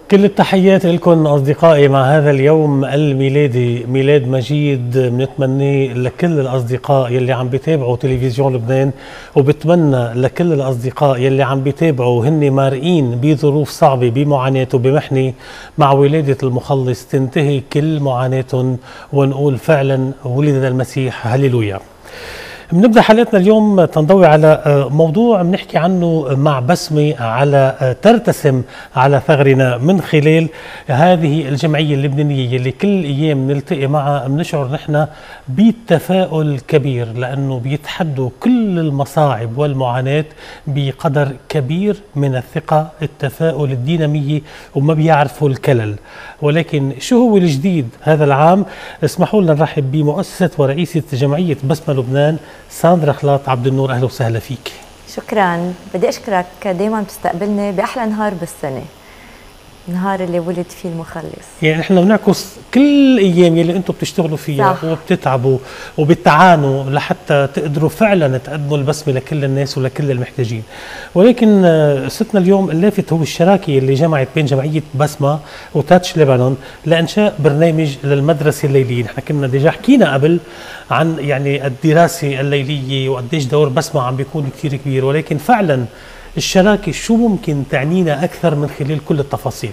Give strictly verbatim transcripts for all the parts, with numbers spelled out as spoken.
كل التحيات لكم أصدقائي مع هذا اليوم الميلادي، ميلاد مجيد بنتمناه لكل الأصدقاء يلي عم بيتابعوا تلفزيون لبنان، وبتمنى لكل الأصدقاء يلي عم بيتابعوا هن مارقين بظروف صعبة بمعاناة وبمحنة مع ولادة المخلص تنتهي كل معاناتهم ونقول فعلا ولد المسيح هللويا. بنبدأ حلقتنا اليوم تنضوي على موضوع بنحكي عنه مع بسمة على ترتسم على ثغرنا من خلال هذه الجمعية اللبنانية اللي كل أيام نلتقي معها بنشعر نحن بالتفاؤل كبير، لأنه بيتحدوا كل المصاعب والمعاناة بقدر كبير من الثقة، التفاؤل، الدينامية، وما بيعرفوا الكلل. ولكن شو هو الجديد هذا العام؟ اسمحوا لنا نرحب بمؤسسة ورئيسة جمعية بسمة لبنان ساندرا كلات. عبد النور، أهلا وسهلا فيك. شكرا، بدي أشكرك دايما بتستقبلني بأحلى نهار بالسنة، النهار اللي ولد فيه المخلص. يعني نحن بنعكس كل الايام اللي انتم بتشتغلوا فيها صح. وبتتعبوا وبتعانوا لحتى تقدروا فعلا تقدموا البسمه لكل الناس ولكل المحتاجين. ولكن ستنا اليوم اللافت هو الشراكه اللي جمعت بين جمعيه بسمه وتاتش لبنان لانشاء برنامج للمدرسه الليليه. نحن كنا ديجا حكينا قبل عن يعني الدراسه الليليه وقديش دور بسمه عم بيكون كثير كبير، ولكن فعلا الشراكة شو ممكن تعنينا أكثر من خلال كل التفاصيل؟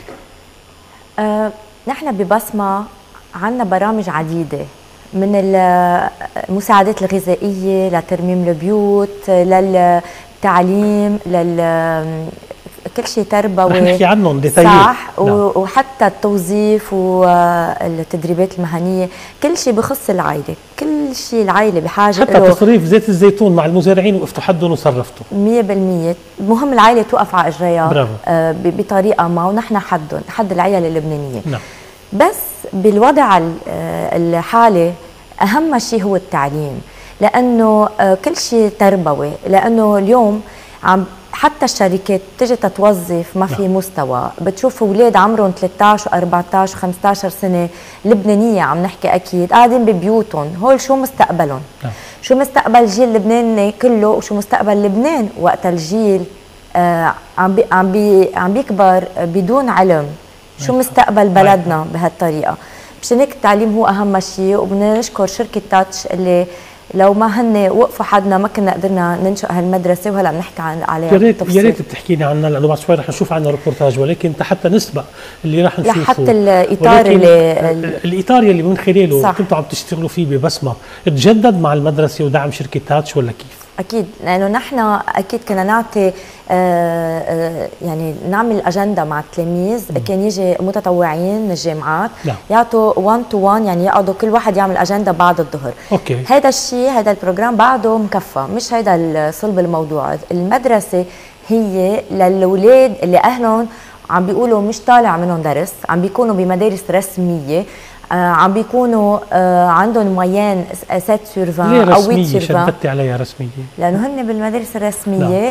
أه نحن ببسمة عندنا برامج عديدة، من المساعدات الغذائية لترميم البيوت للتعليم لل كل شيء تربوي نحكي عنهم ديتايل صح. نعم. وحتى التوظيف والتدريبات المهنيه، كل شيء بخص العائله، كل شيء العائله بحاجه حتى له. تصريف زيت الزيتون مع المزارعين وقفتوا حدهم وصرفتوا مية بالمية. مهم العائله توقف على اجريها برافو. آه بطريقه ما، ونحن حدهم حد العيال اللبنانيه. نعم. بس بالوضع الحالي اهم شيء هو التعليم، لانه كل شيء تربوي، لانه اليوم عم حتى الشركات تجي تتوظف ما في مستوى، بتشوف اولاد عمرهم ثلاثة عشر وأربعة عشر وخمسة عشر سنه لبنانيه عم نحكي، اكيد قاعدين ببيوتهم، هول شو مستقبلهم؟ نعم. شو مستقبل الجيل اللبناني كله، وشو مستقبل لبنان وقت الجيل آه عم بي عم بي عم بيكبر بدون علم؟ شو مستقبل بلدنا بهالطريقه؟ مشان هيك التعليم هو اهم شيء، وبدنا نشكر شركه تاتش اللي لو ما هن وقفوا حدنا ما كنا قدرنا ننشئ هالمدرسه، وهلا بنحكي عن عليها يا ريت يا ريت بتحكينا عنها، لانه بعد شوي رح نشوف عنها ريبورتاج، ولكن حتى نسبق اللي رح نشوفه لحتى الاطار اللي الاطار اللي من خلاله كنتوا عم تشتغلوا فيه ببسمه تجدد مع المدرسه ودعم شركه تاتش ولا كيف؟ اكيد، لانه نحن اكيد كنا نعطي آآ آآ يعني نعمل اجنده مع التلاميذ، م. كان يجي متطوعين من الجامعات يعطوا واحد تو واحد، يعني يقعدوا كل واحد يعمل اجنده بعد الظهر. اوكي، هذا الشيء هذا البروجرام بعده مكفى، مش هيدا صلب الموضوع. المدرسه هي للاولاد اللي اهلهم عم بيقولوا مش طالع منهم درس، عم بيكونوا بمدارس رسميه، آه عم بيكونوا آه عندهم موين سبعة سور عشرين او ثمانية سور عشرين. شددتي عليها رسميه؟ لانه هن بالمدارس الرسميه.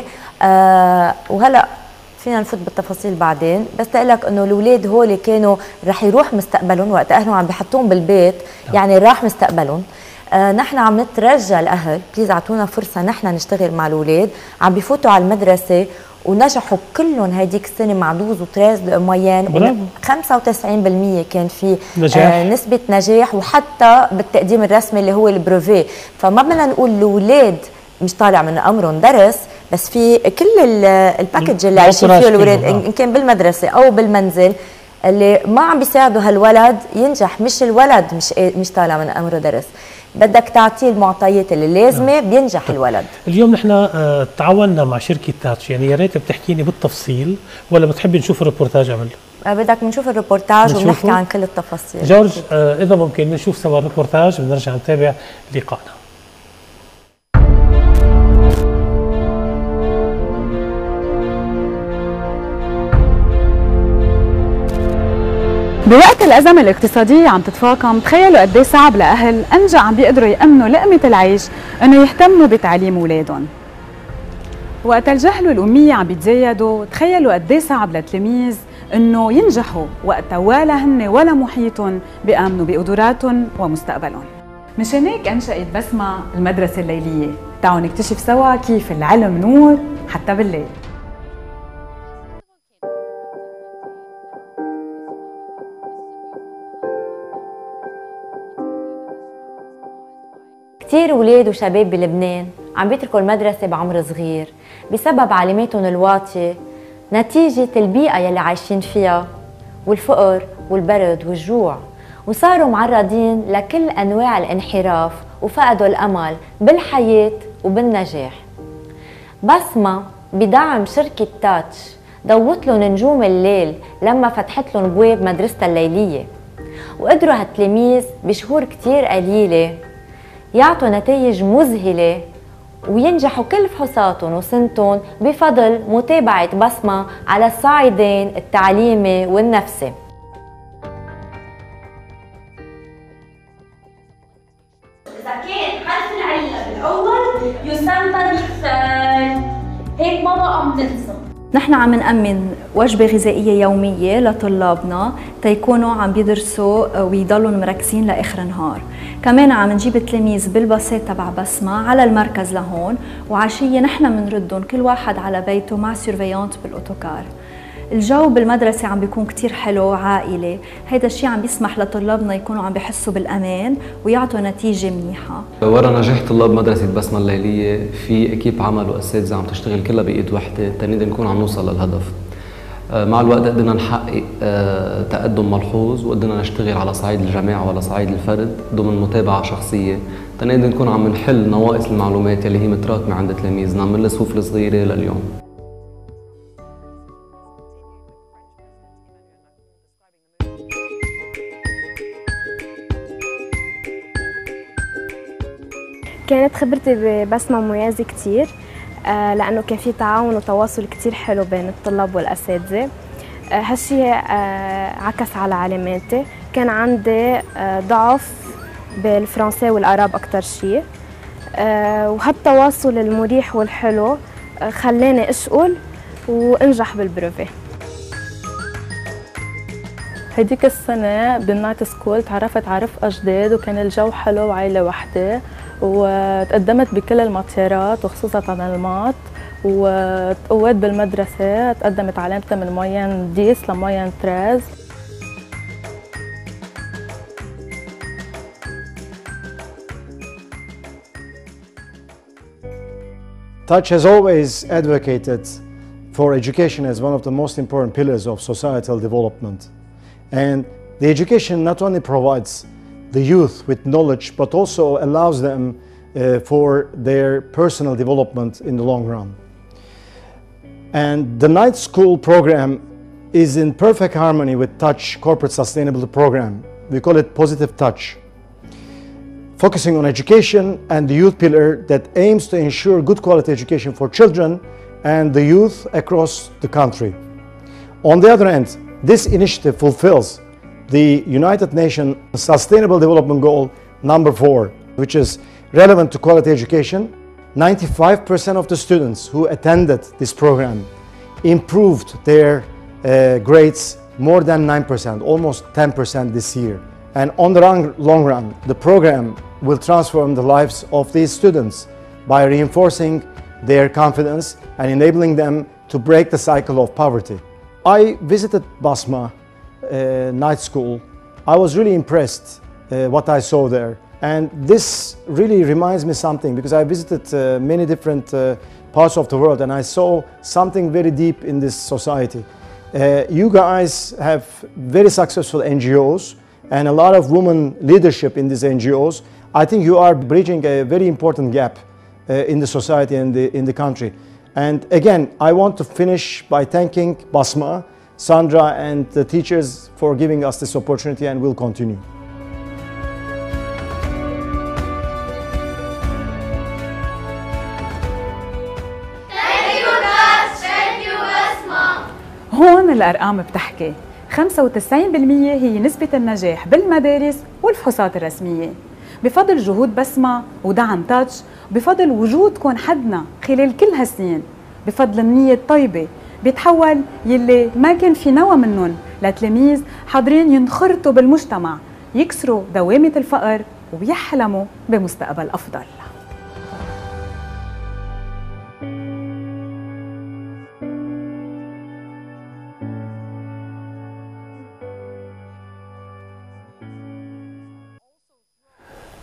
آه وهلا فينا نفوت بالتفاصيل بعدين، بس تقول لك انه الاولاد هول كانوا رح يروح مستقبلهم وقت اهلهم عم بيحطوهم بالبيت، لا. يعني راح مستقبلهم. آه نحن عم نترجى الاهل بليز اعطونا فرصه نحن نشتغل مع الاولاد، عم بيفوتوا على المدرسه ونجحوا كلهم هيديك السنه مع دوز وتريز موين، خمسة وتسعين بالمية كان في نجاح. آه نسبه نجاح، وحتى بالتقديم الرسمي اللي هو البروفي. فما بدنا نقول الاولاد مش طالع من امرهم درس، بس في كل الباكج اللي عايشين فيه الاولاد ان كان بالمدرسه او بالمنزل اللي ما عم بيساعدوا هالولد ينجح، مش الولد مش مش طالع من امره درس، بدك تعطيه المعطيات اللي لازمه بينجح الولد. اليوم نحن اه تعاوننا مع شركه تاتش، يعني يا ريت بتحكيني بالتفصيل ولا بتحبي نشوف الريبورتاج قبل؟ اه بدك نشوف الريبورتاج ونحكي عن كل التفاصيل. جورج اه اذا ممكن نشوف سوا الريبورتاج بنرجع نتابع لقائنا. بوقت الأزمة الاقتصادية عم تتفاقم، تخيلوا قد ايه صعب لأهل أنجا عم بيقدروا يأمنوا لقمة العيش إنه يهتموا بتعليم أولادهم. وقت الجهل والأمية عم بيتزايدوا، تخيلوا قد ايه صعب للتلاميذ إنه ينجحوا وقت ولا هن ولا محيطهم بيآمنوا بقدراتهم ومستقبلهم. مشان هيك أنشأت بسمة المدرسة الليلية، تعالوا نكتشف سوا كيف العلم نور حتى بالليل. كتير ولاد وشباب بلبنان عم بيتركوا المدرسة بعمر صغير بسبب علاماتهم الواطية نتيجة البيئة يلي عايشين فيها والفقر والبرد والجوع، وصاروا معرضين لكل أنواع الانحراف وفقدوا الأمل بالحياة وبالنجاح. بسمة بدعم شركة تاتش ضوت لهم نجوم الليل لما فتحت لهم بواب مدرستها الليلية، وقدروا هالتلاميذ بشهور كتير قليلة يعطوا نتائج مذهلة وينجحوا كل فحوصاتهم وسنتهم بفضل متابعة بسمة على الصعيدين التعليمي والنفسي. إذا كان حرف العلة بالأول يسمى مثال، هيك ما بقى بننسى. نحن عم نأمن وجبة غذائية يومية لطلابنا تيكونوا عم بيدرسوا ويضلوا مركزين لآخر النهار. كمان عم نجيب التلاميذ بالباصات تبع بسمة على المركز لهون، وعشية نحن بنردهم كل واحد على بيته مع سيرفيانت بالأوتوكار. الجو بالمدرسة عم بيكون كتير حلو عائلي، هيدا الشيء عم بيسمح لطلابنا يكونوا عم بيحسوا بالأمان ويعطوا نتيجة منيحة. ورا نجاح طلاب مدرسة بسمة الليلية في اكيب عمل واساتذة عم تشتغل كلها بإيد وحدة تنقدر نكون عم نوصل للهدف. مع الوقت قدرنا نحقق تقدم ملحوظ وقدرنا نشتغل على صعيد الجماعة وعلى صعيد الفرد ضمن متابعة شخصية تنقدر نكون عم نحل نواقص المعلومات اللي هي متراكمة عند تلاميذنا من الصفوف الصغيرة لليوم. كانت خبرتي ببسمة مميزة كتير لأنه كان في تعاون وتواصل كتير حلو بين الطلاب والأساتذة. هالشي عكس على علاماتي، كان عندي ضعف بالفرنسي والعرب أكتر شي، وهالتواصل المريح والحلو خلاني أشقل وأنجح بالبروفي. هديك السنة بالنايت سكول تعرفت على رفقة جداد وكان الجو حلو وعائلة وحدة، وتقدمت بكل الماتيرات وخصوصا عن المات، وتقويت بالمدرسة تقدمت علامتها من موين ديس لموين تريز. Touch has always advocated for education as one of the most important pillars of societal development. And the education not only provides the youth with knowledge, but also allows them uh, for their personal development in the long run. And the night school program is in perfect harmony with Touch Corporate Sustainability Program. We call it Positive Touch, focusing on education and the youth pillar that aims to ensure good quality education for children and the youth across the country. On the other hand, this initiative fulfills the United Nations Sustainable Development Goal number four, which is relevant to quality education. ninety-five percent of the students who attended this program improved their uh, grades more than nine percent, almost ten percent this year. And on the long, long run, the program will transform the lives of these students by reinforcing their confidence and enabling them to break the cycle of poverty. I visited Bassma uh, night school. I was really impressed uh, what I saw there. And this really reminds me something, because I visited uh, many different uh, parts of the world and I saw something very deep in this society. Uh, you guys have very successful N G Os and a lot of women leadership in these N G Os. I think you are bridging a very important gap uh, in the society and the, in the country. And again, I want to finish by thanking Bassma, Sandra and the teachers for giving us this opportunity, and we'll continue. هون الأرقام بتحكي. خمسة وتسعين بالمية هي نسبة النجاح بالمدارس والفحوصات الرسمية بفضل جهود بسمة ودعم تاتش، بفضل وجودكم حدنا خلال كل هالسنين، بفضل النية الطيبة بيتحول يلي ما كان في نوى منهم لتلاميذ حاضرين ينخرطوا بالمجتمع، يكسروا دوامة الفقر ويحلموا بمستقبل أفضل.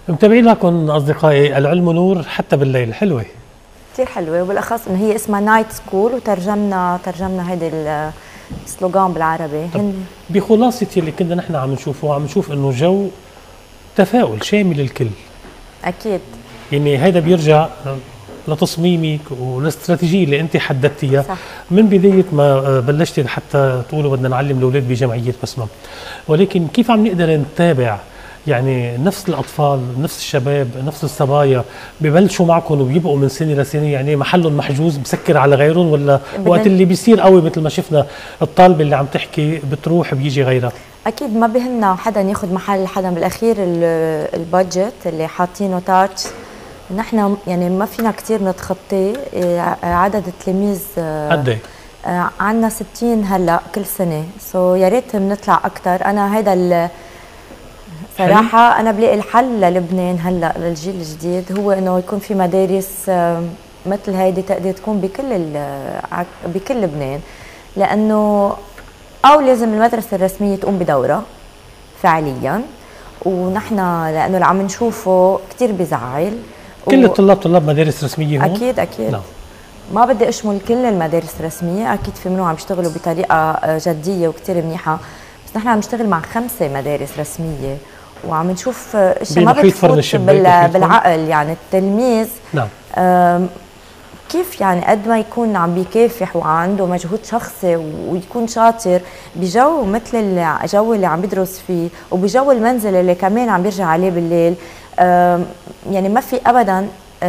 متابعين لكم اصدقائي العلم نور حتى بالليل. حلوه كثير حلوه، وبالاخص انه هي اسمها نايت سكول، وترجمنا ترجمنا هيدي السلوغان بالعربي. هن بخلاصه اللي كنا نحن عم نشوفه، عم نشوف انه جو تفاؤل شامل الكل. اكيد، يعني هذا بيرجع لتصميمك والاستراتيجيه اللي انت حددتيها صح. من بدايه ما بلشتي حتى تقولوا بدنا نعلم الاولاد بجمعيه بسمه، ولكن كيف عم نقدر نتابع يعني نفس الاطفال، نفس الشباب، نفس الصبايا ببلشوا معكم وبيبقوا من سنه لسنه، يعني محلهم محجوز مسكر على غيرهم، ولا وقت اللي بيصير قوي مثل ما شفنا الطالبه اللي عم تحكي بتروح بيجي غيرها؟ اكيد ما بهمنا حدا ياخذ محل حدا، بالاخير البادجت اللي حاطينه تاتش نحن يعني ما فينا كثير نتخطي. عدد التلاميذ قد ايه؟ عندنا ستين هلا كل سنه، سو يا ريت بنطلع اكثر. انا هيدا صراحه انا بلاقي الحل للبنان هلا للجيل الجديد هو انه يكون في مدارس مثل هيدي تقدر تكون بكل بكل لبنان، لانه او لازم المدرسه الرسميه تقوم بدورها فعليا، ونحن لانه اللي عم نشوفه كثير بزعل. كل الطلاب طلاب مدارس رسميه هون؟ اكيد اكيد. نعم. ما بدي اشمل كل المدارس الرسميه، اكيد في منهم عم يشتغلوا بطريقه جديه وكثير منيحه، بس نحن عم نشتغل مع خمسه مدارس رسميه وعم نشوف اشياء ما بتفوت بالعقل. يعني التلميذ نعم كيف يعني قد ما يكون عم بيكافح وعنده مجهود شخصي ويكون شاطر بجو مثل الجو اللي عم بيدرس فيه وبجو المنزل اللي كمان عم بيرجع عليه بالليل، يعني ما في ابدا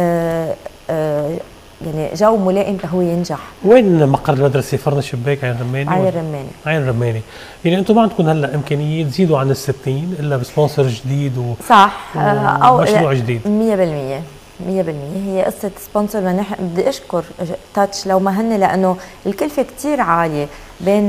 يعني جو ملائم لهو ينجح. وين مقر المدرسه؟ فرن الشباك، عين رماني؟ عين رماني. عين رماني. يعني انتم ما عندكم هلا امكانيه تزيدوا عن الستين الا بسبونسر جديد و صح او مشروع جديد؟ مية بالمية مية بالمية هي قصه سبونسر. بدي اشكر تاتش لو ما هن، لانه الكلفه كثير عاليه بين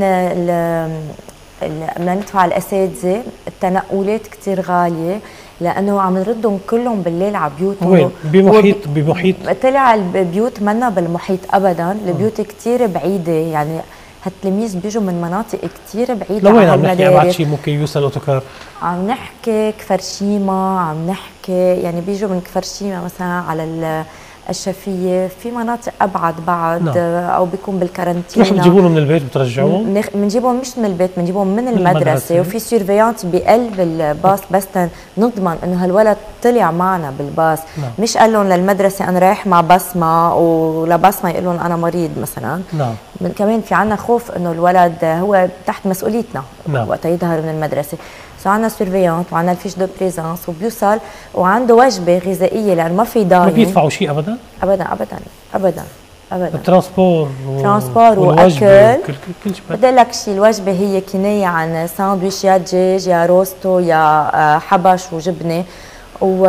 بدنا ندفع الاساتذه، التنقلات كثير غاليه لانه عم نردهم كلهم بالليل على بيوتهم. وين؟ بمحيط بمحيط طلع البيوت منا بالمحيط ابدا، البيوت كثير بعيده، يعني هالتلاميذ بيجوا من مناطق كثير بعيده. لوين عم نحكي؟ ابعد شيء ممكن يوصل اوتوكار؟ عم نحكي كفرشيمه، عم نحكي يعني بيجوا من كفرشيمه مثلا على الشفيه، في مناطق ابعد بعد. نعم. او بيكون بالكارنتينا. نحن بتجيبوهم من البيت بترجعوهم؟ بنجيبهم مش من البيت، بنجيبهم من, من المدرسه, المدرسة. وفي سيرفيانت بقلب الباص بس نضمن انه هالولد طلع معنا بالباص. نعم. مش قال لهم للمدرسه انا رايح مع بسمه ولبسمه يقول لهم انا مريض مثلا. نعم. كمان في عنا خوف انه الولد هو تحت مسؤوليتنا. نعم. وقت يظهر من المدرسه، سو عندنا سيرفيانت وعندنا الفيش دو بريزانس وبيوصل وعنده وجبه غذائيه لانه ما في دايم. ما بيدفعوا شيء ابدا؟ ابدا ابدا ابدا ابدا. الترانسبور و... ترانسبور واكل كل كل شيء. بدي لك شيء، الوجبه هي كنايه عن ساندويش يا دجاج يا روستو يا حبش وجبنه و...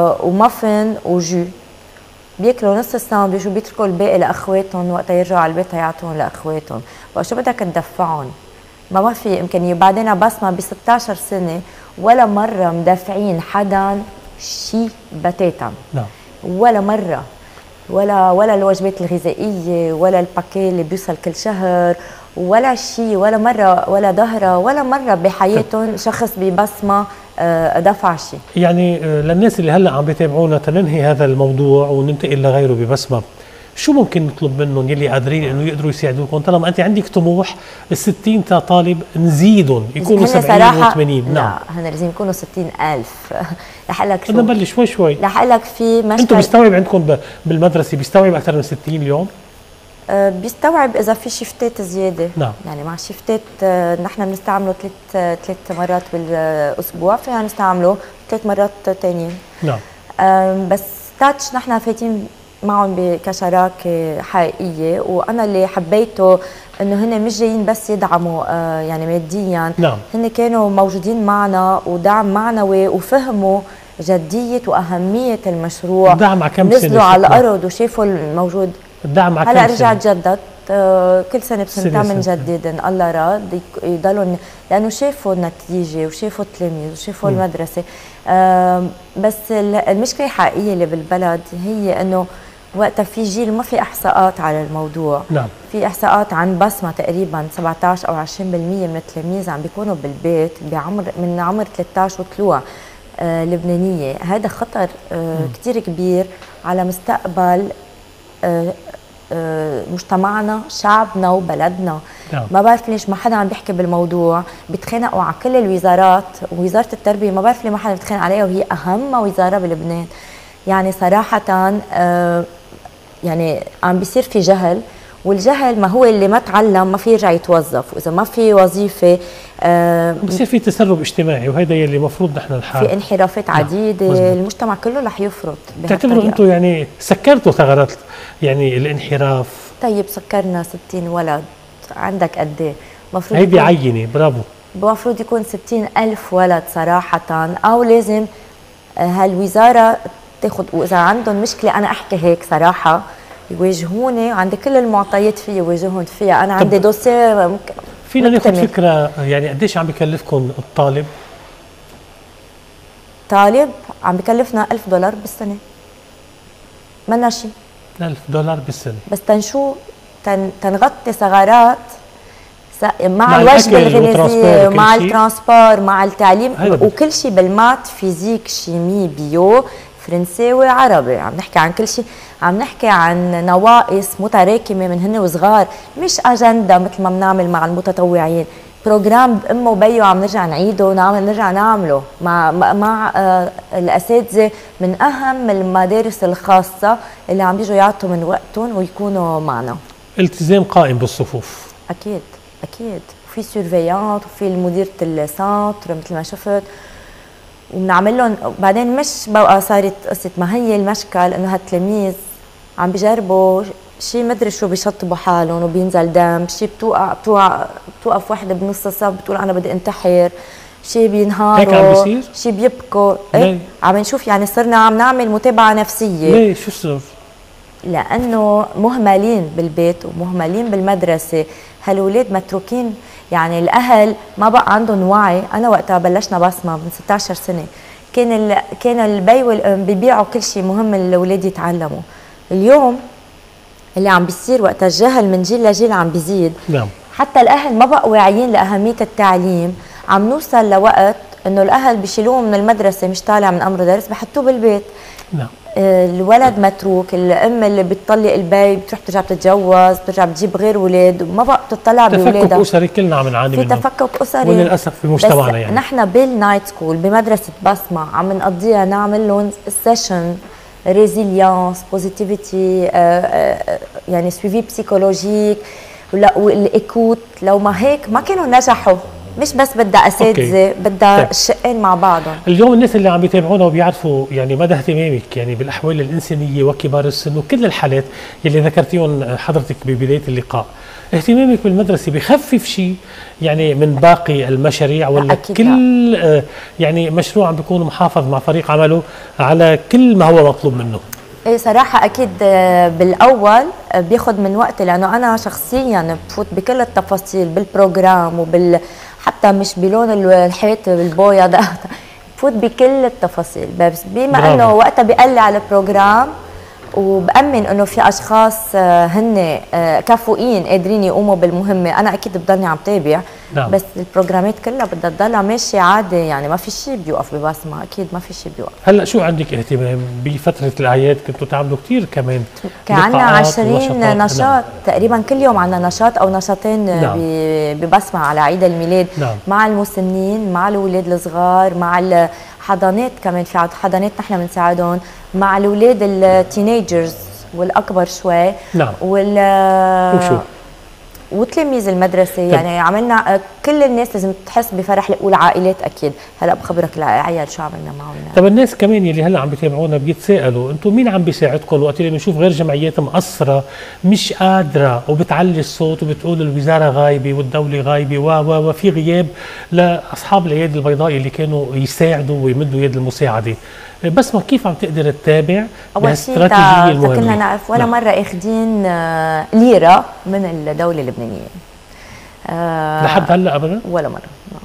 ومافن وجو. بياكلوا نص الساندويش وبيتركوا الباقي لاخواتهم، وقت يرجعوا على البيت يعطوهم لاخواتهم. بقى شو بدك تدفعهم؟ ما ما في امكانيه. بعدين بسمه ب ستة عشر سنه ولا مره مدفعين حدا شيء بتاتا. نعم. ولا مره، ولا ولا الوجبات الغذائيه ولا الباكيه اللي بيوصل كل شهر ولا شيء، ولا مره ولا ظهره ولا مره بحياتهم شخص ببسمه دفع شيء. يعني للناس اللي هلا عم بيتابعونا تننهي هذا الموضوع وننتقل لغيره ببسمه، شو ممكن نطلب منهم يلي قادرين انه يقدروا يساعدوكم؟ طالما انت عندك طموح ال ستين طالب نزيدهم يكونوا سبعين وثمانين. نعم. لا هن لازم يكونوا ستين ألف. رح لك شو؟ بدنا نبلش شوي شوي. رح لك في مشكل. انتم بيستوعب عندكم بالمدرسه بيستوعب اكثر من ستين اليوم؟ أه بيستوعب اذا في شيفتات زياده. نعم. يعني مع شيفتات أه نحن بنستعمله ثلاث ثلاث مرات بالاسبوع، فينا نستعمله ثلاث مرات ثانيين. نعم. أه بس تاتش نحن فايتين معهم كشراكه حقيقيه، وانا اللي حبيته انه هن مش جايين بس يدعموا آه يعني ماديا. نعم. هن كانوا موجودين معنا ودعم معنوي وفهموا جديه واهميه المشروع. الدعم على كم سنه؟ نزلوا على الارض وشافوا الموجود. الدعم على كم سنه؟ هلا رجع تجدد آه كل سنه بسنتين بنجدد ان الله راد يضلوا، لانه شافوا النتيجه وشافوا التلاميذ وشافوا م. المدرسه. آه بس المشكله الحقيقيه اللي بالبلد هي انه وقتها في جيل ما في احصاءات على الموضوع. نعم. في احصاءات عن بسمه تقريبا سبعة عشر او عشرين بالمية من التلاميذ عم بيكونوا بالبيت بعمر من عمر ثلاثة عشر وطلوع. آه لبنانيه، هذا خطر آه كثير كبير على مستقبل آه آه مجتمعنا، شعبنا وبلدنا. نعم. ما بعرف ليش ما حدا عم بيحكي بالموضوع، بيتخانقوا على كل الوزارات، ووزاره التربيه ما بعرف ليه ما حدا بيتخانق عليها وهي اهم وزاره بلبنان. يعني صراحه آه يعني عم بيصير في جهل، والجهل ما هو اللي ما تعلم ما في يرجع يتوظف، واذا ما في وظيفه آه بصير في تسرب اجتماعي، وهذا يلي المفروض نحن نحارب. في انحرافات عديده. نعم. المجتمع كله رح يفرط. بتعتبروا انتم يعني سكرتوا ثغرات يعني الانحراف؟ طيب سكرنا ستين ولد، عندك قد ايه؟ المفروض هيدي عينه، برافو. المفروض يكون ستين ألف ولد صراحه، او لازم هالوزاره تاخذ، واذا عندهم مشكله انا احكي هيك صراحه يواجهوني، وعندي كل المعطيات فيها يواجهون فيها، انا عندي دوسيه ممكن. فينا ناخذ فكره يعني قديش عم بكلفكم الطالب؟ طالب عم بكلفنا ألف دولار بالسنه، منا شيء. ألف دولار بالسنه بس تنشو تن تنغطي ثغرات مع, مع الوجبه الغذائيه، مع الترانسبور، مع التعليم، وكل شيء بالمات، فيزيك، شيمي، بيو، فرنساوي، عربي. عم نحكي عن كل شيء، عم نحكي عن نواقص متراكمه من هن وصغار، مش اجنده مثل ما بنعمل مع المتطوعين، بروجرام بامه وبيه عم نرجع نعيده ونعمل نرجع نعمله مع مع آه الاساتذه من اهم المدارس الخاصه اللي عم بيجوا يعطوا من وقتهم ويكونوا معنا. التزام قائم بالصفوف. اكيد اكيد، وفي سيرفيانت وفي مديره السنتر مثل ما شفت، وبنعمل لهم. بعدين مش بقى صارت قصه، ما هي المشكل انه هالتلاميذ عم بيجربوا شيء مدري شو، بيشطبوا حالهم وبينزل دم، شيء بتوقع بتوقع بتوقف وحده بنص الصف بتقول انا بدي انتحر، شيء بينهاروا، هيك عم بيصير؟ شيء بيبكوا. ايه عم نشوف، يعني صرنا عم نعمل متابعه نفسيه. ليه شو السبب؟ لانه مهملين بالبيت ومهملين بالمدرسه، هالولاد متروكين، يعني الاهل ما بقى عندهم وعي. انا وقتها بلشنا بسمة من ستة عشر سنه كان ال... كان البي والام بيبيعوا كل شيء مهم الاولاد يتعلموا. اليوم اللي عم بيصير وقت الجهل من جيل لجيل عم بيزيد. نعم. حتى الاهل ما بقوا واعيين لاهميه التعليم، عم نوصل لوقت انه الاهل بيشيلوه من المدرسه مش طالع من امر درس بحطوه بالبيت. نعم. الولد متروك، الام اللي بتطلق البي بتروح بترجع بتتجوز، بترجع بتجيب غير اولاد، وما بقى بتطلع باولادها. تفكك اسري كلنا عم نعاني منه، في تفكك اسري وللاسف في مجتمعنا. يعني نحن بالنايت سكول بمدرسه بسمة عم نقضيها نعمل لهم سيشن ريزيليانس، بوزيتيفيتي، يعني سويفي بسيكولوجيك والايكوت. لو ما هيك ما كانوا نجحوا. مش بس بدها اساتذه، بدها الشقين مع بعضهم. اليوم الناس اللي عم بيتابعونا وبيعرفوا يعني مدى اهتمامك يعني بالاحوال الانسانيه وكبار السن وكل الحالات اللي ذكرتيهم حضرتك ببدايه اللقاء، اهتمامك بالمدرسه بخفف شيء يعني من باقي المشاريع، ولا كل لا. يعني مشروع عم بيكون محافظ مع فريق عمله على كل ما هو مطلوب منه؟ ايه صراحه اكيد بالاول بياخذ من وقتي، لانه انا شخصيا بفوت بكل التفاصيل بالبروجرام وبال حتى مش بلون الحيط بالبويا ده، بفوت بكل التفاصيل. بس بما انه وقتها بقلي على البروجرام وبأمن انه في اشخاص هن كفؤين قادرين يقوموا بالمهمه، انا اكيد بضلني عم تابع. نعم. بس البروجرامات كلها بدها تضلها ماشيه عادي، يعني ما في شيء بيوقف ببسمة، اكيد ما في شيء بيوقف. هلا شو عندك اهتمام بفتره الاعياد؟ كنتوا تعملوا كثير كمان، كان عندنا عشرين نشاط. نعم. تقريبا كل يوم عندنا نشاط او نشاطين. نعم. ببسمة على عيد الميلاد. نعم. مع المسنين، مع الاولاد الصغار، مع الحضانات كمان، في حضانات نحن بنساعدهم، مع الاولاد التينيجرز والاكبر شوي. نعم. وال وشو وتلاميذ المدرسه. طيب. يعني عملنا كل الناس لازم تحس بفرح، والعائلات اكيد. هلا بخبرك العيال شو عملنا معهم. طب الناس كمان يلي هلا عم بيتابعونا بيتساءلوا، انتم مين عم بيساعدكم وقت اللي بنشوف غير جمعيات مقصره مش قادره وبتعلي الصوت وبتقول الوزاره غايبه والدوله غايبه و و وفي غياب لاصحاب الايادي البيضاء اللي كانوا يساعدوا ويمدوا يد المساعده؟ بس ما كيف عم تقدر تتابع الاستراتيجيه المهمه؟ كنا نعرف ولا نعم. مره اخذين ليره من الدوله اللبنانيه أه لحد هلا ابدا؟ ولا مره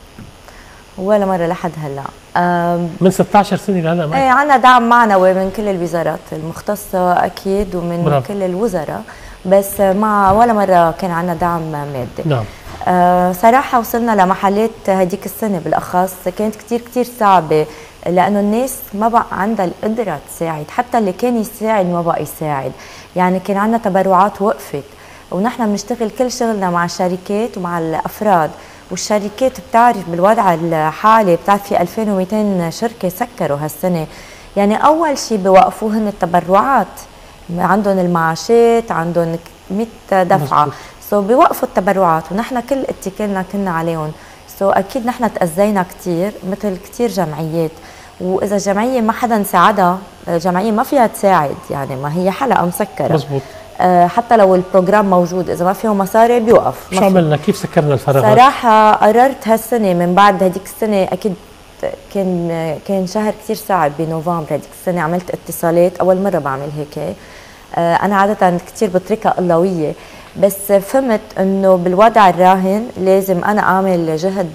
ولا مره لحد هلا. من ستة عشر سنه لهلا؟ ايه عندنا دعم معنوي من كل الوزارات المختصه اكيد، ومن برافو. كل الوزراء، بس ما ولا مره كان عندنا دعم مادي. نعم. آه صراحه وصلنا لمحلات هديك السنه بالاخص كانت كثير كثير صعبه. لانه الناس ما بقى عندها القدره تساعد، حتى اللي كان يساعد ما بقى يساعد. يعني كان عندنا تبرعات وقفت، ونحن بنشتغل كل شغلنا مع الشركات ومع الافراد، والشركات بتعرف بالوضع الحالي، بتعرف في ألفين ومئتين شركه سكروا هالسنه. يعني اول شيء بوقفوا هن التبرعات، عندهم المعاشات، عندهم مئة دفعه، سو so بيوقفوا التبرعات، ونحن كل اتكالنا كنا عليهم. سو so اكيد نحن تاذينا كثير مثل كثير جمعيات، واذا جمعيه ما حدا ساعدها، جمعيه ما فيها تساعد، يعني ما هي حلقه مسكره. مزبوط. أه حتى لو البروجرام موجود، اذا ما فيه مصاري بيوقف. شو عملنا؟ كيف سكرنا الفراغات؟ صراحه قررت هالسنه من بعد هديك السنه، اكيد كان كان شهر كثير صعب بنوفمبر هديك السنه، عملت اتصالات، اول مره بعمل هيك. أه انا عاده كثير بتركها قلويه، بس فهمت انه بالوضع الراهن لازم انا اعمل جهد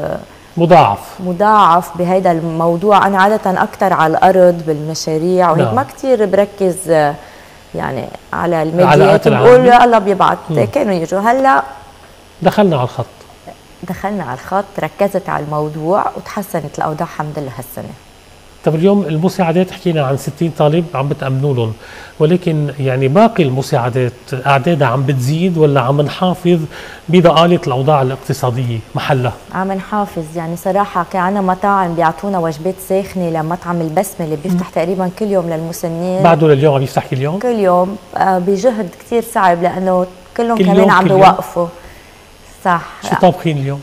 مضاعف مضاعف بهيدا الموضوع. انا عاده اكثر على الارض بالمشاريع وهيك، ما كثير بركز يعني على الميديات، بقول الله بيبعت كانوا يجوا. هلا دخلنا على الخط دخلنا على الخط ركزت على الموضوع وتحسنت الاوضاع الحمد لله هالسنه. طب اليوم المساعدات حكينا عن ستين طالب عم بتأمنوا لهم، ولكن يعني باقي المساعدات أعدادها عم بتزيد ولا عم نحافظ بضآلة الأوضاع الاقتصادية محلها؟ عم نحافظ. يعني صراحة كان عنا مطاعم بيعطونا وجبات ساخنة، لمطعم البسمة اللي بيفتح تقريبا كل يوم للمسنين. بعده لليوم عم يفتح كل يوم؟ كل يوم آه بجهد كثير صعب، لأنه كلهم كل كمان عم بيوقفوا. صح. شو طابخين اليوم؟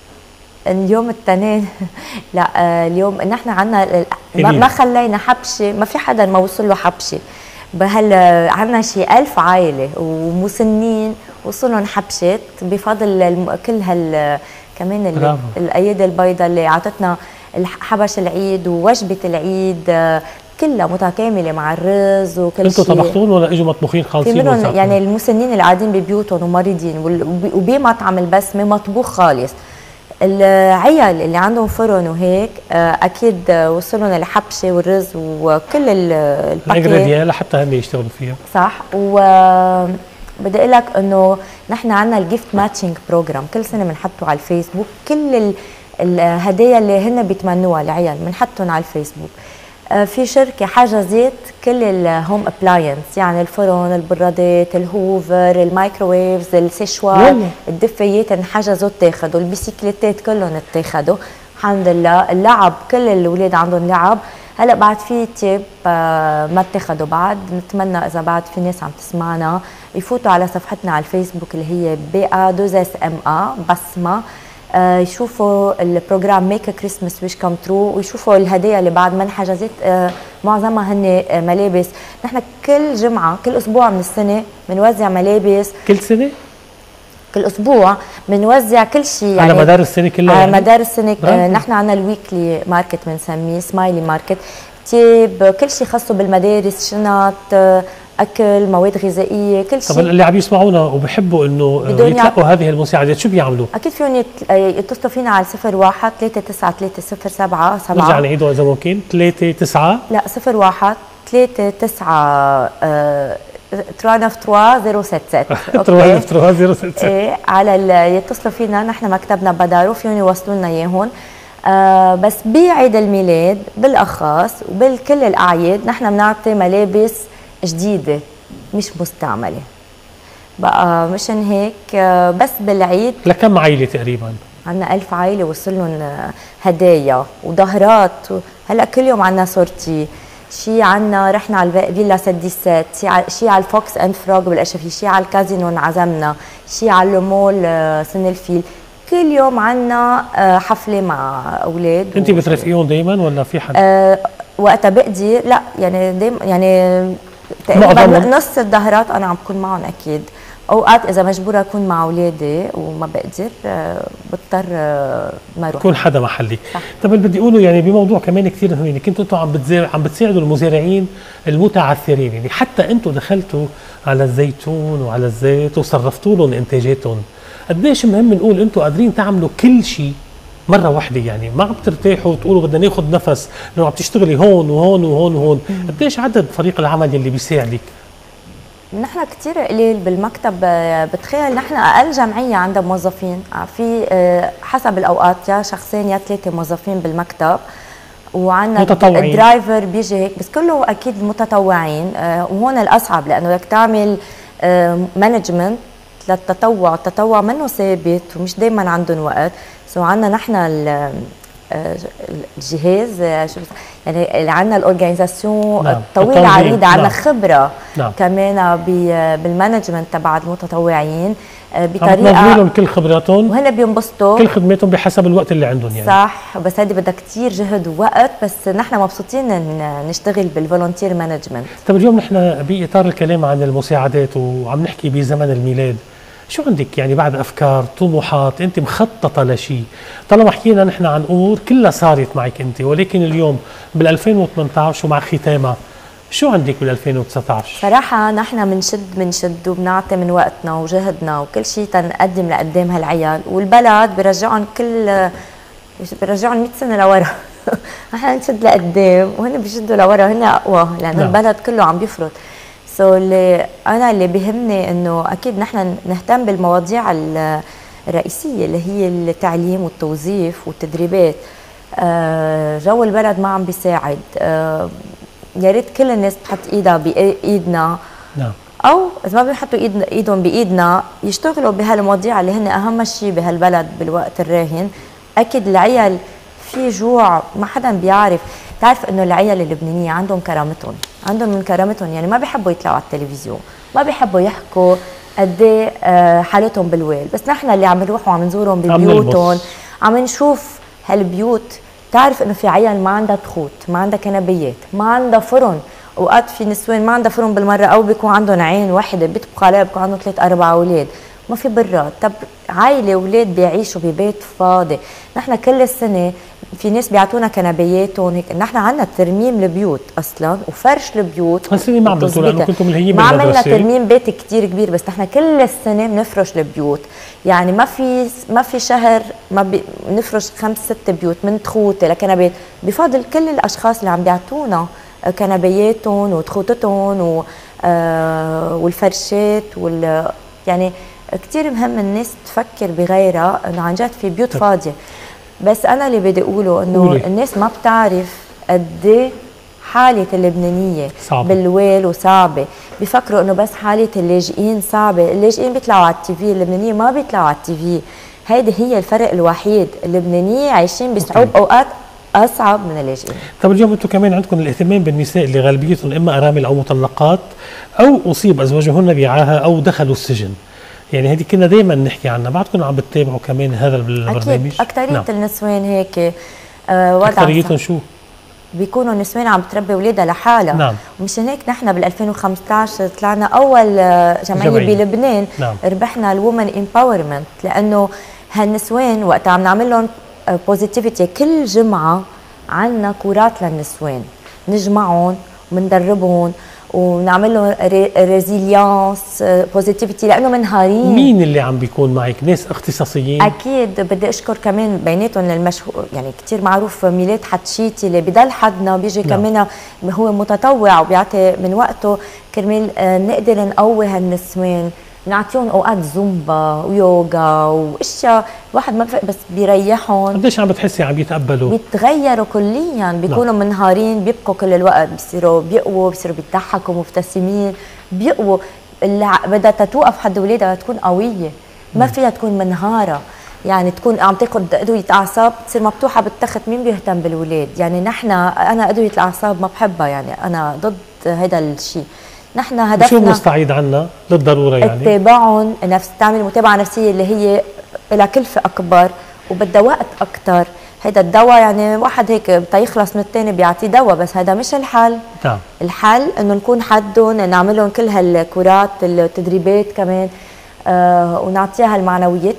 اليوم التنين لا آه اليوم نحن عنا ما خلينا حبشه، ما في حدا ما وصل له حبشه. بهال عنا شي ألف عائله ومسنين وصلهم حبشت بفضل الم... كل هال كمان الايادي البيضاء اللي اعطتنا حبش العيد ووجبه العيد كلها متكامله مع الرز وكل شيء. انتوا طبختون ولا اجوا مطبوخين خالصين؟ في منهم يعني المسنين اللي قاعدين ببيوتهم ومريضين، وبمطعم البسمه مطبوخ خالص. العيال اللي عندهم فرن وهيك اكيد وصلهم الحبشه والرز وكل الباكيت لحتى هن يشتغلوا فيها. صح. و بدي اقول لك انه نحن عندنا الجيفت ماتشنج بروجرام كل سنه بنحطه على الفيسبوك، كل الهدايا اللي هن بيتمنوها العيال بنحطهم على الفيسبوك. في شركه حجزت كل الهوم ابلاينس، يعني الفرن، البرادات، الهوفر، المايكروويفز، السيشوار، الدفايات انحجزوا اتاخدوا، البيسيكليتات كلهم اتاخدوا الحمد لله. اللعب كل الاولاد عندهم لعب. هلا بعد في تيب ما اتاخدوا بعد، نتمنى اذا بعد في ناس عم تسمعنا يفوتوا على صفحتنا على الفيسبوك اللي هي بي ا دوز اس ام ا بسمه، آه يشوفوا البروجرام ميك كريسمس ويش كم ترو، ويشوفوا الهدايا اللي بعد ما انحجزت. آه معظمها هن آه ملابس. نحن كل جمعه كل اسبوع من السنه بنوزع ملابس. كل سنه؟ كل اسبوع بنوزع كل شيء يعني على مدار السنه كلها. على يعني؟ مدار السنه. آه نحن عندنا الويكلي ماركت بنسميه سمايلي ماركت، تيب كل شيء خاصه بالمدارس، شنط، آه اكل، مواد غذائيه، كل شيء. طب اللي عم يسمعونا وبحبوا انه يتلقوا هذه المساعدات شو بيعملوا؟ اكيد فيهم يتصلوا فينا على صفر واحد ثلاثة تسعة ثلاثة صفر سبعة سبعة. نرجع نعيده اذا ممكن. ثلاثة تسعة لا صفر واحد ثلاثة تسعة ثلاثة نوف ثلاثة صفر ستة ستة. ثلاثة نوف ثلاثة صفر ستة ستة. ايه على يتصلوا فينا، نحن مكتبنا بدارو، فيهم يوصلوا لنا اياهم. آه بس بعيد الميلاد بالاخص وبكل الاعياد نحن بنعطي ملابس جديده مش مستعمله بقى. مشان هيك بس بالعيد لكم عائله تقريبا؟ عندنا ألف عائله وصل لهم هدايا وظهرات. هلا كل يوم عندنا صورتي، شيء عندنا رحنا على فيلا سديسات، شيء على الفوكس اند فروغ بالاشفي، شيء على الكازينو انعزمنا، شيء على المول سن الفيل. كل يوم عندنا حفله مع اولاد. انت بترافقيهم دائما ولا في حد؟ أه وقتها بقدر لا يعني دايما يعني تقريبا نص الظهرات انا عم بكون معهم اكيد. اوقات اذا مجبوره اكون مع اولادي وما بقدر بضطر ما اروح. يكون حدا محلي. طب اللي بدي اقوله يعني بموضوع كمان كثير مهم، يعني كنتوا انتم عم بتزارع عم بتساعدوا المزارعين المتعثرين، يعني حتى انتم دخلتوا على الزيتون وعلى الزيت وصرفتوا لهم انتاجاتهم. قديش مهم نقول انتم قادرين تعملوا كل شيء مرة واحدة، يعني ما عم ترتاحوا وتقولوا بدنا ناخذ نفس، انه عم تشتغلي هون وهون وهون وهون. قديش عدد فريق العمل اللي بيساعدك؟ نحن كثير قليل بالمكتب. بتخيل نحن اقل جمعية عندها موظفين، في حسب الاوقات يا شخصين يا ثلاثة موظفين بالمكتب. وعندنا الدرايفر بيجي هيك، بس كله اكيد متطوعين. آه وهون الاصعب لانه بدك تعمل آه مانجمنت للتطوع، التطوع منه ثابت ومش دائما عندهم وقت. سو عندنا نحن الجهاز شو يعني اللي عندنا الاورجانيزاسيون نعم. الطويله عريضه، عندنا نعم. خبره نعم. كمان بالمانجمنت تبع المتطوعين بطريقه عم لهم كل خبراتهم وهن بينبسطوا كل خدماتهم بحسب الوقت اللي عندهم يعني. صح، بس هذه بدها كثير جهد ووقت، بس نحن مبسوطين نشتغل بالفولونتير مانجمنت. طيب اليوم نحن باطار الكلام عن المساعدات وعم نحكي بزمن الميلاد، شو عندك يعني بعد افكار طموحات انت مخططه لشيء؟ طالما حكينا نحن عن امور كلها صارت معك انت، ولكن اليوم بال ألفين وثمانية عشر ومع ختامها شو عندك بال ألفين وتسعة عشر؟ صراحه نحن بنشد بنشد وبنعطي من وقتنا وجهدنا وكل شيء تنقدم لقدام هالعيال، والبلد برجعهم كل برجعهم مئة سنه لورا. نحن نشد لقدام وهن بيشدوا لورا، هن اقوى لانه نعم. البلد كله عم بيفرط. سو اللي انا اللي بيهمني انه اكيد نحن نهتم بالمواضيع الرئيسيه اللي هي التعليم والتوظيف والتدريبات. آه جو البلد ما عم بيساعد. آه يا ريت كل الناس تحط ايدها بايدنا، نعم، او اذا ما بيحطوا ايد ايدهم بايدنا يشتغلوا بهالمواضيع اللي هن اهم شيء بهالبلد بالوقت الراهن. اكيد العيال في جوع ما حدا بيعرف. تعرف انه العيال اللبنانيه عندهم كرامتهم، عندهم من كرامتهم، يعني ما بيحبوا يطلعوا على التلفزيون، ما بيحبوا يحكوا قد ايه حالتهم بالويل، بس نحن اللي عم نروح وعم نزورهم ببيوتهم عم نشوف هالبيوت. تعرف انه في عيال ما عندها تخوت، ما عندها كنبيات، ما عندها فرن، اوقات في نسوان ما عندها فرن بالمره، او بيكون عندهم عين واحده بيطبخوا عليها بيكون عندهم ثلاث اربع اولاد، ما في براد. طب عائله اولاد بيعيشوا ببيت فاضي. نحن كل السنه في ناس بيعطونا كنبياتهم هيك. نحن عندنا ترميم البيوت اصلا وفرش البيوت. هالسنه ما عملتوا لانه كنتم ملهيين بالمدرسه، ما عملنا ترميم بيت كثير كبير، بس نحن كل السنه بنفرش البيوت. يعني ما في ما في شهر ما بنفرش خمس ست بيوت من تخوته لكنبات. بفضل كل الاشخاص اللي عم بيعطونا كنبياتهم وتخوتتهم و آه والفرشات وال يعني كثير مهم الناس تفكر بغيرها، انه عن جد في بيوت فاضيه. بس انا اللي بدي اقوله انه قولي. الناس ما بتعرف قد ايه حاله اللبنانيه صعبة. بالويل وصعبه. بيفكروا انه بس حاله اللاجئين صعبه، اللاجئين بيطلعوا على التي في، اللبنانيه ما بيطلعوا على التي في. هيدي هي الفرق الوحيد، اللبنانيه عايشين بصعوبه اوقات اصعب من اللاجئين. طب اليوم انتم كمان عندكم الاهتمام بالنساء اللي غالبيتهم اما ارامل او مطلقات او اصيب ازواجهن بعاهه او دخلوا السجن. يعني هذه كنا دائما نحكي عنها، بعدكم عم بتتابعوا كمان هذا البرنامج؟ اكيد اكثريه نعم. النسوان هيك آه اكثريتهم شو؟ بيكونوا نسوان عم بتربي اولادها لحالها. نعم. ومشان هيك نحن بال ألفين وخمسة عشر طلعنا اول جمعيه بلبنان. نعم. ربحنا الومن امباورمنت، لانه هالنسوان وقت عم نعمل لهم بوزيتيفيتي كل جمعه عندنا كورات للنسوان، نجمعهم ومندربهم ونعمل له ريزيليانس بوزيتيفيتي لانه منهارين. مين اللي عم بيكون معك؟ ناس اختصاصيين؟ اكيد بدي اشكر كمان بيناتهم المشهور يعني كثير معروف ميلاد حتشيتي اللي بضل حدنا بيجي نعم. كمان هو متطوع وبيعطي من وقته كرمال نقدر نقوي هالنسوان، نعطيهم اوقات زومبا ويوغا واشياء الواحد ما بس بيريحهم. قديش عم بتحسي عم يتقبلوا؟ بيتغيروا كليا، بيكونوا نعم. منهارين، بيبقوا كل الوقت، بيصيروا بيقووا، بيصيروا بيضحكوا مبتسمين، بيقووا. اللي بدها توقف حد اولادها تكون قويه، ما فيها تكون منهاره، يعني تكون عم تاخذ ادويه اعصاب تصير مفتوحه بالتخت. مين بيهتم بالولاد؟ يعني نحن انا ادويه الاعصاب ما بحبها، يعني انا ضد هذا الشيء. نحن هدفنا شو مستعيد عنا للضروره يعني؟ اتباعهم نفس تعمل متابعه نفسيه اللي هي لها كلفه اكبر وبدها وقت اكثر. هيدا الدواء يعني واحد هيك بيخلص من الثاني بيعطيه دواء، بس هذا مش الحل. نعم. الحل انه نكون حدهم، نعمل لهم كل هالكورات التدريبات كمان آه ونعطيها المعنويات.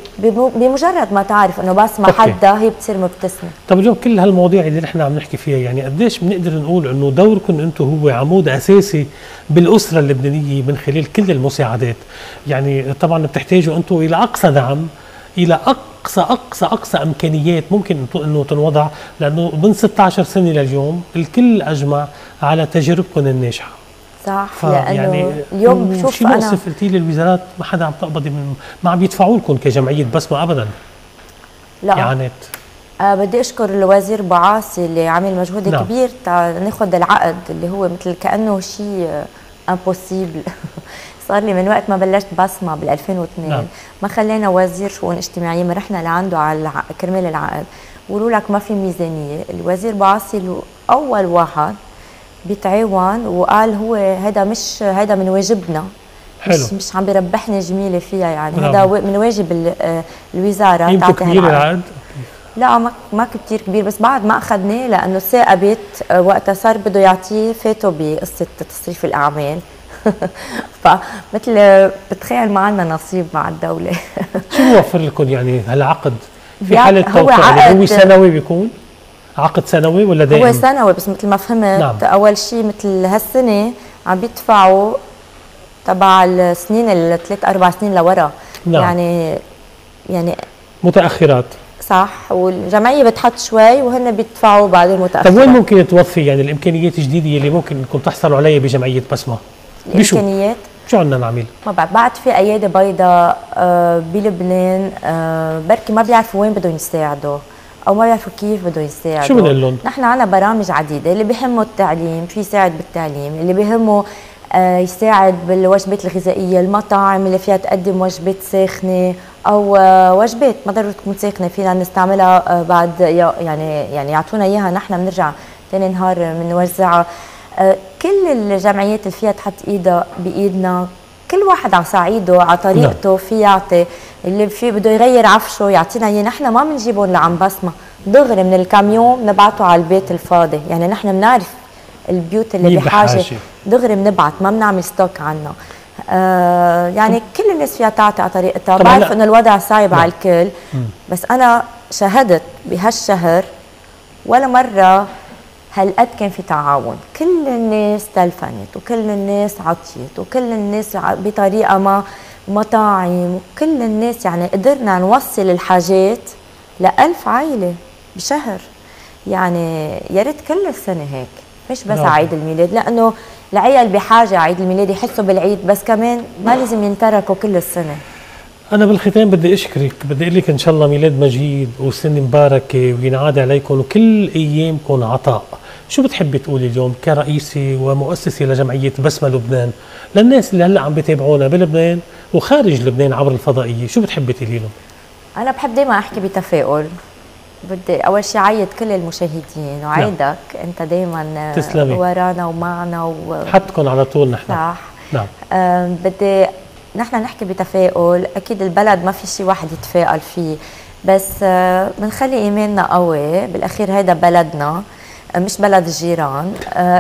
بمجرد ما تعرف انه بسمة حدها هي بتصير مبتسمه. طب اليوم كل هالمواضيع اللي نحن عم نحكي فيها يعني قديش بنقدر نقول انه دوركم انتم هو عمود اساسي بالاسره اللبنانيه من خلال كل المساعدات؟ يعني طبعا بتحتاجوا انتم الى اقصى دعم، الى اقصى اقصى اقصى امكانيات ممكن انه تنوضع، لانه من ستة عشر سنه لليوم الكل اجمع على تجربكم الناجحه. صح، لانه يعني اليوم بشوف شو انا شو قلتي لي الوزارات ما حدا عم تقبضي من ما عم يدفعوا لكم كجمعيه بسمه ابدا. لا اعانات أه بدي اشكر الوزير بعاصي اللي عامل مجهود نعم. كبير ناخذ العقد اللي هو مثل كانه شيء امبوسيبل. صار لي من وقت ما بلشت بسمة بال ألفين واثنين نعم. ما خلينا وزير شؤون اجتماعيه، ما رحنا لعنده على كرمال العقد، بقولوا لك ما في ميزانيه. الوزير بعاصي اول واحد بيتعاون وقال هو هذا مش هذا من واجبنا، حلو. مش مش عم بيربحني جميله فيها، يعني هذا من واجب الوزاره. قيمته كبيره العقد؟ لا ما ما كتير كبير، بس بعد ما اخذناه لانه ثاقبت وقتها صار بده يعطيه فاتوا بقصه تصريف الاعمال. فمثل بتخيل ما عندنا نصيب مع الدوله. شو بوفر لكم يعني هالعقد؟ في حاله توقيع هو سنوي بيكون؟ عقد سنوي ولا دائم؟ هو سنوي بس مثل ما فهمت نعم. اول شيء مثل هالسنه عم بيدفعوا تبع السنين الثلاث اربع سنين لورا نعم. يعني يعني متاخرات صح، والجمعيه بتحط شوي وهن بيدفعوا بعدين متاخرات. طيب وين ممكن توفي يعني الامكانيات الجديده اللي ممكن انكم تحصلوا عليها بجمعيه بسمه؟ الامكانيات شو عندنا نعمل؟ ما بعد بعد في ايادي بيضاء آه بلبنان آه بركي ما بيعرفوا وين بدهم يساعدوا او ما بيعرفوا كيف بدهم يساعدوا. شو بنقول لهم؟ نحن عندنا برامج عديده، اللي بيهمه التعليم في يساعد بالتعليم، اللي بيهمه آه يساعد بالوجبات الغذائيه، المطاعم اللي فيها تقدم وجبات ساخنه او آه وجبات ما ضروري تكون ساخنه فينا نستعملها آه بعد يعني يعني يعطونا اياها نحن بنرجع ثاني نهار بنوزعها. آه كل الجمعيات اللي فيها تحط ايدها بايدنا، كل واحد على صعيده على طريقته في يعطي، اللي في بده يغير عفشه يعطينا اياه، نحن ما بنجيبهم لعم بسمه دغري من الكاميون بنبعته على البيت الفاضي، يعني نحن بنعرف البيوت اللي بحاجه دغري بنبعت، ما بنعمل ستوك عنها. آه يعني كل الناس فيها تعطي على طريقتها، بعرف انه الوضع صعب على الكل بس انا شاهدت بهالشهر ولا مره هالقد كان في تعاون، كل الناس تلفنت وكل الناس عطيت وكل الناس بطريقه ما مطاعم وكل الناس، يعني قدرنا نوصل الحاجات لألف عائله بشهر. يعني يا ريت كل السنه هيك، مش بس عيد الميلاد، لانه العيال بحاجه عيد الميلاد يحسوا بالعيد، بس كمان ما لازم ينتركوا كل السنه. أنا بالختام بدي أشكرك، بدي أقول لك إن شاء الله ميلاد مجيد وسنة مباركة وينعاد عليكم وكل أيامكم عطاء. شو بتحبي تقولي اليوم كرئيسة ومؤسسة لجمعية بسمة لبنان للناس اللي هلا عم بيتابعونا بلبنان وخارج لبنان عبر الفضائية؟ شو بتحبي تقولي لهم؟ أنا بحب دايما أحكي بتفاؤل. بدي أول شيء عيد كل المشاهدين وعيدك نعم. أنت دايما تسلمي ورانا ومعنا و... حدكم على طول نحن صح نعم. آه بدي نحن نحكي بتفاؤل، اكيد البلد ما في شيء واحد يتفائل فيه، بس بنخلي ايماننا قوي، بالاخير هيدا بلدنا مش بلد الجيران.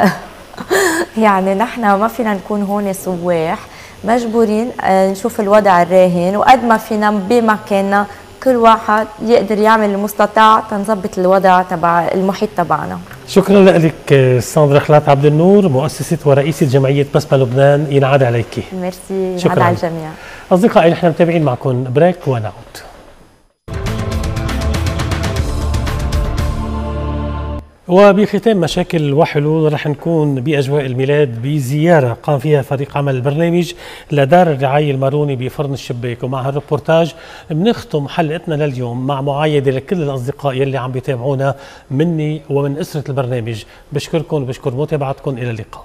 يعني نحن ما فينا نكون هون سواح، مجبورين نشوف الوضع الراهن، وقد ما فينا بمكاننا كل واحد يقدر يعمل المستطاع تنظبط الوضع تبع المحيط تبعنا. شكرا لك ساندرا كلات عبد النور، مؤسسة ورئيسة جمعية بسمة لبنان، ينعاد عليك. ميرسي، ينعاد على الجميع. أصدقائي نحن متابعين معكم بريك ونعود. وبختام مشاكل وحلول رح نكون بأجواء الميلاد بزيارة قام فيها فريق عمل البرنامج لدار الرعاية الماروني بفرن الشباك، ومع هالريبورتاج بنختم حلقتنا لليوم مع معايدة لكل الأصدقاء يلي عم بيتابعونا مني ومن أسرة البرنامج. بشكركم وبشكر متابعتكم، إلى اللقاء.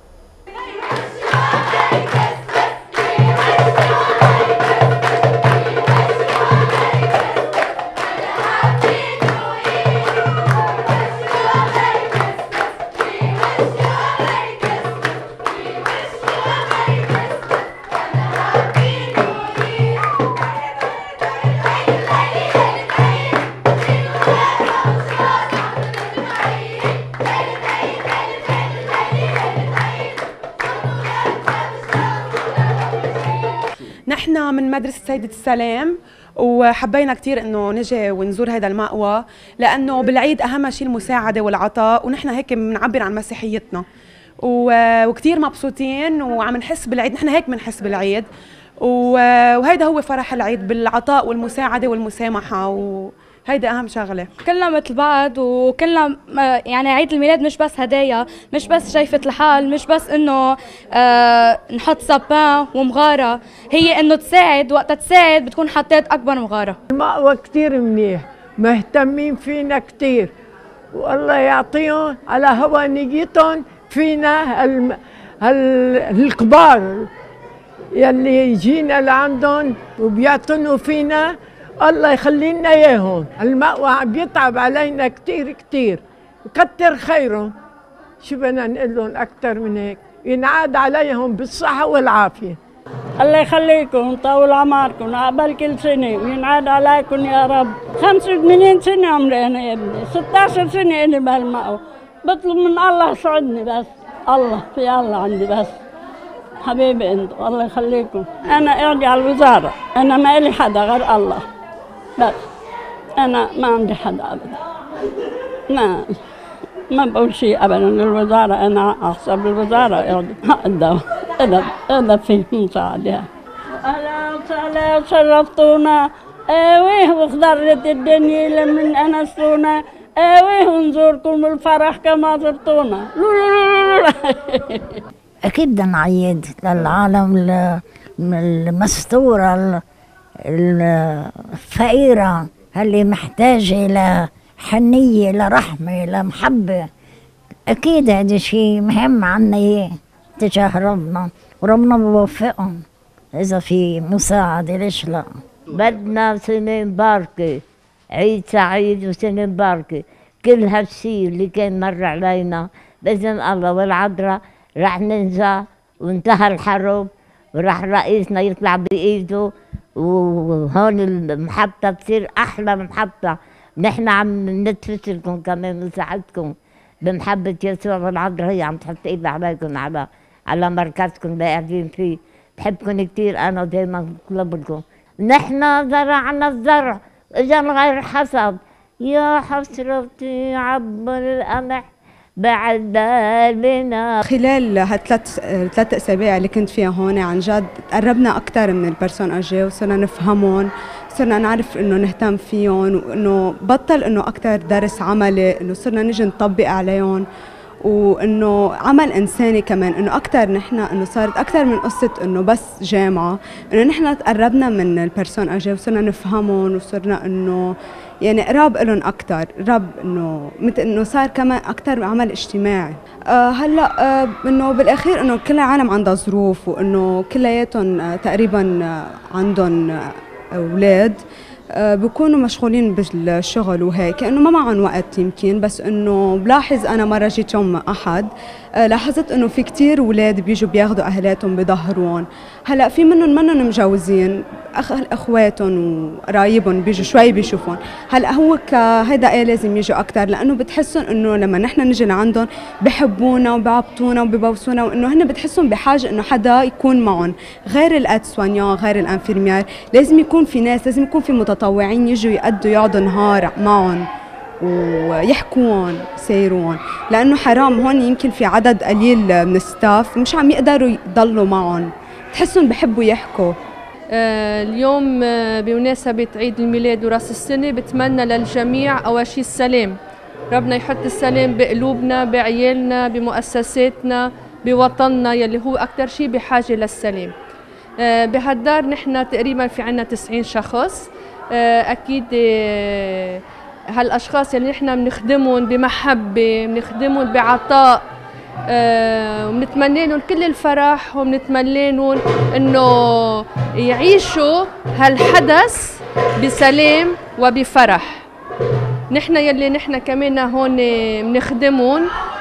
نحن من مدرسة سيدة السلام، وحبينا كثير انه نجي ونزور هذا المأوى، لانه بالعيد اهم شيء المساعدة والعطاء، ونحن هيك بنعبر عن مسيحيتنا، وكثير مبسوطين وعم نحس بالعيد، نحن هيك بنحس بالعيد، وهيدا هو فرح العيد، بالعطاء والمساعدة والمسامحة، و هيدا أهم شغلة. كلنا مثل بعض، وكلنا يعني عيد الميلاد مش بس هدايا، مش بس شايفة الحال، مش بس إنه آه نحط سابان ومغارة، هي إنه تساعد، وقت تساعد بتكون حطيت أكبر مغارة. المأوى كتير منيح مهتمين فينا كتير، والله يعطيهم على هوا نيتهم فينا هال هالكبار يلي يجينا لعندهم وبيعتنوا فينا. الله يخلي لنا اياهم. المأوى عم بيتعب علينا كتير كتير، كتر خيرهم. شو بدنا نقول لهم اكثر من هيك؟ ينعاد عليهم بالصحه والعافيه. الله يخليكم طول عمركم عقبال كل سنه وينعاد عليكم يا رب. خمسة وثمانين سنه عمري انا يا ابني، ستة عشر سنه الي بهالمأوى. بطلب من الله يسعدني بس، الله في الله عندي بس. حبيبي انتم الله يخليكم. انا قاعده على الوزاره، انا ما لي حدا غير الله بس. انا ما عندي حدا ابدا، ما ما بقول شيء ابدا. الوزاره انا احسب الوزاره قاعده هذا هذا هذا في مساعده. اهلا وسهلا شرفتونا. ايوه وخضرت الدنيا لمن انستونا. ايوه ونزوركم بالفرح كما زرتونا. أكيد بدنا نعيد للعالم المستورة الفقيرة اللي محتاجة لحنية لرحمة لمحبة. أكيد هذا شيء مهم عنا تجاه ربنا، وربنا بوفقهم إذا في مساعدة. ليش لا؟ بدنا سنة مباركة، عيد سعيد وسنة مباركة. كل هالشيء اللي كان مر علينا بإذن الله والعذراء رح ننسى، وانتهى الحرب وراح رئيسنا يطلع بإيده، وهون المحطة تصير أحلى محطة. نحن عم نتفت لكم كمان ونساعدكم بمحبة يسوع والعذراء، هي عم تحط إيدها عليكم على على مركزكم اللي قاعدين فيه. بحبكم كثير أنا دايما بطلبكم. نحن زرعنا الزرع إجا غير حصد، يا حسرتي عبر القمح بعد بالنا. خلال هالثلاث ثلاث اسابيع اللي كنت فيها هون عن جد قربنا اكثر من البرسون اجي، وصرنا نفهمهم، صرنا نعرف انه نهتم فيهم، وانه بطل انه اكثر درس عملي، انه صرنا نجي نطبق عليهم، وانه عمل انساني كمان، انه اكثر نحن انه صارت اكثر من قصه انه بس جامعه، انه نحن تقربنا من البرسون اجي وصرنا نفهمهم، وصرنا انه يعني قراب لهم اكثر، قراب انه مثل انه صار كمان اكثر عمل اجتماعي. آه هلا آه انه بالاخير انه كل العالم عندها ظروف، وانه كلياتهم آه تقريبا آه عندهم آه اولاد، آه بيكونوا مشغولين بالشغل وهيك، انه ما معهم وقت يمكن. بس انه بلاحظ انا مره جيت يوم احد آه لاحظت انه في كتير اولاد بيجوا بياخذوا اهلاتهم بظهرهم. هلا في منهم منهم مجوزين، أخ اخواتهم وقرايبهم بيجوا شوي بيشوفون. هلا هو كهيدا ايه لازم يجوا اكثر، لانه بتحسهم انه لما نحن نجي لعندهم بحبونا وبيعبطونا وبيبوسونا، وانه هن بتحسهم بحاجه انه حدا يكون معهم غير الادسوانيان غير الانفيرميار. لازم يكون في ناس، لازم يكون في متطوعين يجوا يقضوا يقعدوا نهار معهم ويحكوهم يسيروهم، لانه حرام هون يمكن في عدد قليل من الستاف مش عم يقدروا يضلوا معهم، تحسهم بحبوا يحكوا. آه اليوم آه بمناسبة عيد الميلاد وراس السنة بتمنى للجميع أول شيء السلام. ربنا يحط السلام بقلوبنا، بعيالنا، بمؤسساتنا، بوطننا يلي هو أكثر شيء بحاجة للسلام. آه بهالدار نحن تقريبا في عنا تسعين شخص. آه أكيد آه هالأشخاص يلي نحن بنخدمهم بمحبة، بنخدمهم بعطاء، آه وبنتمنى لهم كل الفرح، وبنتمنى لهم انه يعيشوا هالحدث بسلام وبفرح. نحن يلي نحن كمان هون بنخدمهم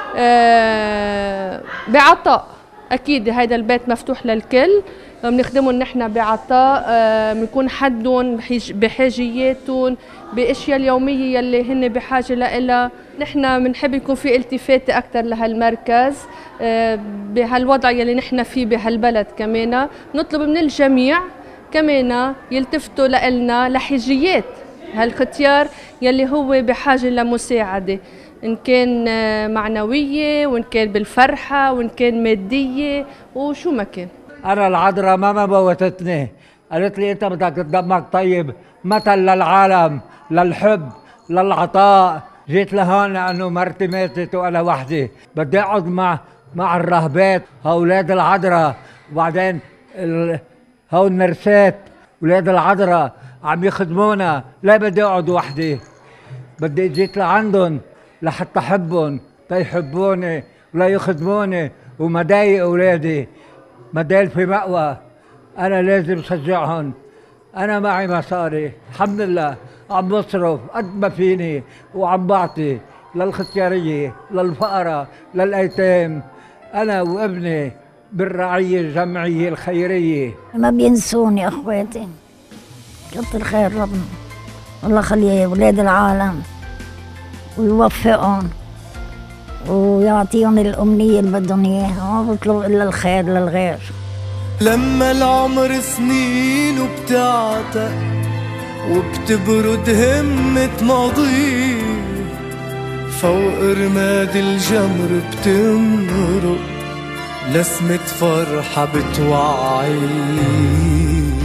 آه بعطاء. اكيد هيدا البيت مفتوح للكل، بنخدمهم نحن بعطاء، بنكون آه حدهم بحاجياتهم، باشياء اليوميه يلي هن بحاجه لها. نحن بنحب يكون في التفات اكثر لهالمركز آه بهالوضع يلي نحن فيه بهالبلد. كمان نطلب من الجميع كمان يلتفتوا لنا لحاجيات هالختيار يلي هو بحاجه لمساعده، إن كان معنوية، وإن كان بالفرحة، وإن كان مادية، وشو ما كان. أنا العذراء ما ما موتتني، قالت لي أنت بدك دمك طيب، مثل للعالم، للحب، للعطاء. جيت لهون لأنه مرتي ماتت وأنا وحدي، بدي أقعد مع مع الراهبات أولاد العذراء، وبعدين ال... هون نرسات أولاد العذراء عم يخدمونا، لا بدي أقعد وحدي. بدي جيت لعندهم لحتى أحبهم تيحبوني ولا يخدموني وما ضايق أولادي مدال في مأوى. أنا لازم شجعهم. أنا معي مصاري الحمد لله، عم بصرف قد ما فيني وعم بعطي للختيارية للفقراء للأيتام. أنا وابني بالرعية الجمعية الخيرية. ما بينسوني أخواتي، كتر خير ربنا، الله خليه أولاد العالم ويوفقهم ويعطيهم الأمنية اللي بدهم إياها، ما بطلب إلا الخير للغير. لما العمر سنين وبتعتق وبتبرد همة ماضيه، فوق رماد الجمر بتمرق لسمة فرحة بتوعي.